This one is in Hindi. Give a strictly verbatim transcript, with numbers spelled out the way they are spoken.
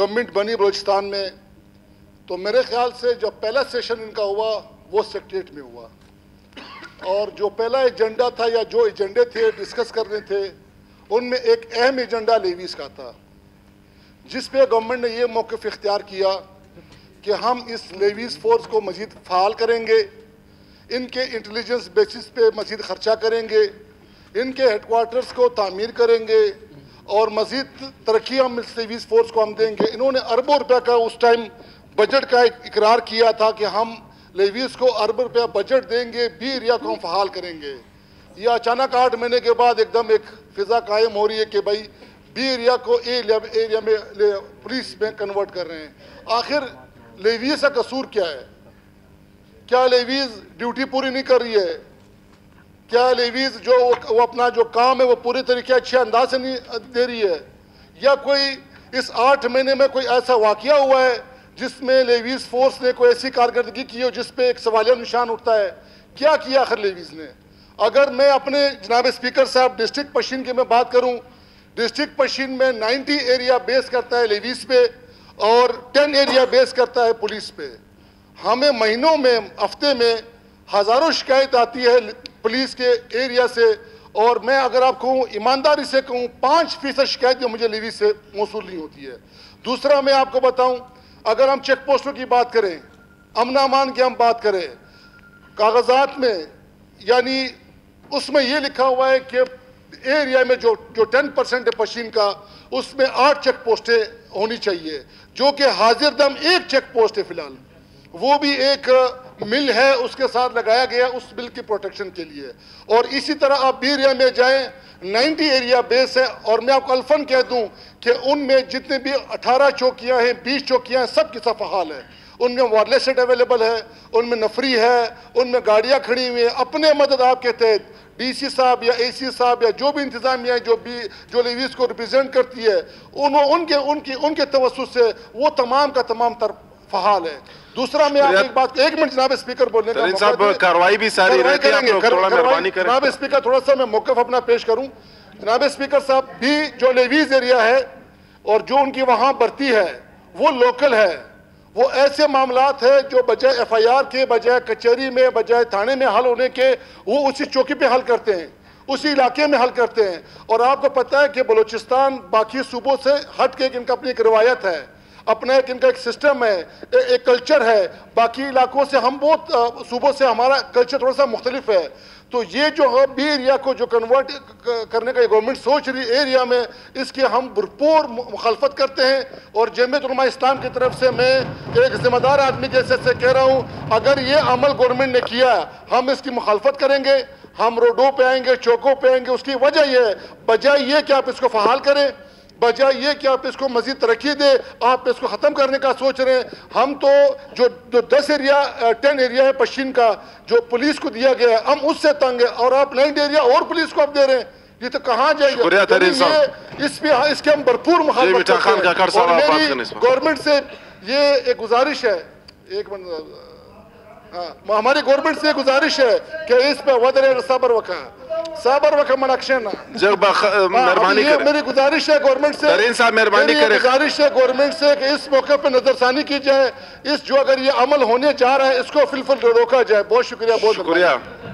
गवर्नमेंट बनी बलूचिस्तान में, तो मेरे ख्याल से जो पहला सेशन इनका हुआ वो सेक्रेटरीट में हुआ, और जो पहला एजेंडा था या जो एजेंडे थे डिस्कस करने थे, उनमें एक अहम एजेंडा लेवीज़ का था, जिस पे गवर्नमेंट ने ये मौक़िफ़ इख्तियार किया कि हम इस लेवीज़ फोर्स को मज़ीद फ़ाल करेंगे, इनके इंटेलिजेंस बेसिस पे मज़ीद ख़र्चा करेंगे, इनके हेडक्वार्टर्स को तामीर करेंगे और मज़ीद तरक्की हम इस लेवीज़ फोर्स को हम देंगे। इन्होंने अरबों रुपये का उस टाइम बजट का इकरार किया था कि हम लेवीज़ को अरब रुपया बजट देंगे, बी एरिया को हम फ़हाल करेंगे। ये अचानक आठ महीने के बाद एकदम एक फ़िज़ा कायम हो रही है कि भाई बी एरिया को ए एरिया में पुलिस में कन्वर्ट कर रहे हैं। आखिर लेवीज़ का कसूर क्या है? क्या लेवीज़ ड्यूटी पूरी नहीं कर रही है? क्या लेवीज़ जो वो अपना जो काम है वो पूरे तरीके अच्छे अंदाज से नहीं दे रही है? या कोई इस आठ महीने में कोई ऐसा वाक़या हुआ है जिसमें लेवीज़ फोर्स ने कोई ऐसी कारकर्दगी की हो जिस पे एक सवालिया निशान उठता है? क्या किया आखिर लेवीज़ ने? अगर मैं अपने जनाब स्पीकर साहब डिस्ट्रिक्ट पश्चिम की मैं बात करूं, डिस्ट्रिक्ट पश्चिम में नब्बे एरिया बेस करता है लेवीज़ पे और दस एरिया बेस करता है पुलिस पे। हमें महीनों में, हफ्ते में हज़ारों शिकायत आती है पुलिस के एरिया से, और मैं अगर आप कहूँ ईमानदारी से कहूँ पाँच फीसद शिकायत मुझे लेवीज़ से मौसूल नहीं होती है। दूसरा मैं आपको बताऊँ, अगर हम चेक पोस्टों की बात करें, अमन अमान की हम बात करें, कागजात में यानी उसमें ये लिखा हुआ है कि एरिया में जो जो टेन परसेंट है पश्चिम का, उसमें आठ चेक पोस्टें होनी चाहिए, जो कि हाजिर दम एक चेक पोस्ट है फिलहाल, वो भी एक मिल है उसके साथ लगाया गया उस मिल की प्रोटेक्शन के लिए। और इसी तरह आप बी एरिया में जाएं, नब्बे एरिया बेस है, और मैं आपको अल्फन कह दूं कि उनमें जितने भी अठारह चौकियां हैं, बीस चौकियां हैं, सब की सब फहाल है। उनमें वायरलेस सेट अवेलेबल है, उनमें नफरी है, उनमें गाड़ियां खड़ी हुई हैं। अपने मदद आपके तहत डीसी साहब या एसी साहब या जो भी इंतजामिया जो भी जो लेवीज़ को रिप्रेजेंट करती है, उन उनके उनकी उनके तवज्जुह से वो तमाम का तमाम तर फहाल है। दूसरा मैं आप एक बात, एक मिनट जनाब स्पीकर बोलने का साहब, कार्रवाई भी सारी रहती है, आप थोड़ा मेहरबानी करें। जनाब स्पीकर, थोड़ा सा मैं मौक़िफ़ अपना पेश करूं। जनाब स्पीकर साहब, भी जो लेवीज़ एरिया है और जो उनकी वहाँ भर्ती है वो लोकल है। वो ऐसे मामलात है जो बजाय एफ आई आर के, बजाय कचहरी में, बजाय थाने में हल होने के, वो उसी चौकी पे हल करते हैं, उसी इलाके में हल करते हैं। और आपको पता है कि बलूचिस्तान बाकी सूबों से हट के इनका अपनी एक रवायत है, अपना एक इनका एक सिस्टम है, ए, एक कल्चर है। बाकी इलाकों से हम बहुत सूबों से हमारा कल्चर थोड़ा सा मुख्तलिफ है। तो ये जो बी एरिया को जो कन्वर्ट करने का गवर्नमेंट सोच रही एरिया में, इसकी हम भरपूर मुखालफत करते हैं। और जमीयत उलमा इस्लाम की तरफ से मैं एक जिम्मेदार आदमी जैसे से कह रहा हूँ, अगर ये अमल गवर्नमेंट ने किया हम इसकी मुखालफत करेंगे, हम रोडों पे आएंगे, चौकों पे आएंगे। उसकी वजह यह है, बजाय ये कि आप इसको फहाल करें, बजाय ये कि आप इसको मजीद तरक्की दे, आप इसको ख़त्म करने का सोच रहे हैं। हम तो जो जो दस एरिया टेन एरिया है पश्चिम का जो पुलिस को दिया गया है, हम उससे तंग है, और आप नाइन एरिया और पुलिस को आप दे रहे हैं। ये तो कहाँ जाएगा? ये इस पे इसके हम भरपूर मुखालफत करते हैं। और मेरी गवर्नमेंट से ये एक गुजारिश है, एक मिनट, हाँ, हमारी गवर्नमेंट से गुजारिश है कि इस पे वदर सबर वका सबर वका मनक्शन जब मेहरबानी करें, मेरी गुजारिश है गवर्नमेंट से, तरीन साहब मेहरबानी करें, गुजारिश है गवर्नमेंट से कि इस मौके पे नजरसानी की जाए। इस जो अगर ये अमल होने जा रहा है इसको फिलफिल रोका जाए। बहुत शुक्रिया, बहुत शुक्रिया।